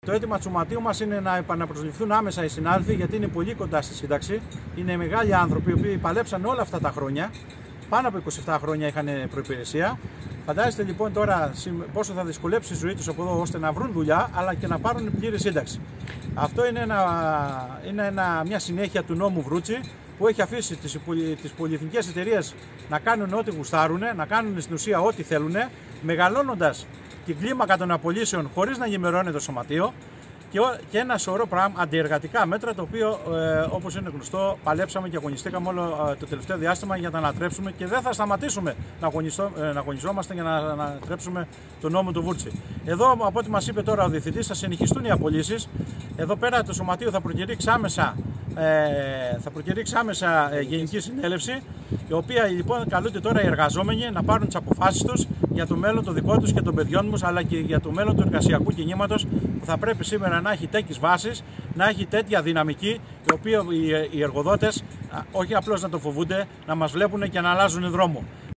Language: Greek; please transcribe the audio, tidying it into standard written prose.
Το αίτημα του Σωματείου μας είναι να επαναπροσληφθούν άμεσα οι συνάδελφοι, γιατί είναι πολύ κοντά στη σύνταξη. Είναι μεγάλοι άνθρωποι οι οποίοι παλέψαν όλα αυτά τα χρόνια. Πάνω από 27 χρόνια είχαν προϋπηρεσία. Φαντάζεστε λοιπόν τώρα πόσο θα δυσκολέψει η ζωή τους από εδώ ώστε να βρουν δουλειά, αλλά και να πάρουν πλήρη σύνταξη. Αυτό είναι μια συνέχεια του νόμου Βρούτσι, που έχει αφήσει τις πολυεθνικές εταιρείες να κάνουν ό,τι γουστάρουν, να κάνουν στην ουσία ό,τι θέλουν, μεγαλώνοντας την κλίμακα των απολύσεων χωρίς να ενημερώνεται το Σωματείο, και ένα σωρό αντιεργατικά μέτρα, το οποίο όπως είναι γνωστό παλέψαμε και αγωνιστήκαμε όλο το τελευταίο διάστημα για να ανατρέψουμε, και δεν θα σταματήσουμε να αγωνιζόμαστε για να ανατρέψουμε τον νόμο του Βούρτσι. Εδώ, από ό,τι μας είπε τώρα ο Διευθυντής, θα συνεχιστούν οι απολύσεις. Εδώ πέρα το Σωματείο θα προκηρύξει άμεσα Γενική Συνέλευση, η οποία λοιπόν καλούνται τώρα οι εργαζόμενοι να πάρουν τις αποφάσεις τους για το μέλλον το δικό τους και των παιδιών τους, αλλά και για το μέλλον του εργασιακού κινήματος, που θα πρέπει σήμερα να έχει τέτοιες βάσεις, να έχει τέτοια δυναμική, η οποία οι εργοδότες όχι απλώς να το φοβούνται, να μας βλέπουν και να αλλάζουν δρόμο.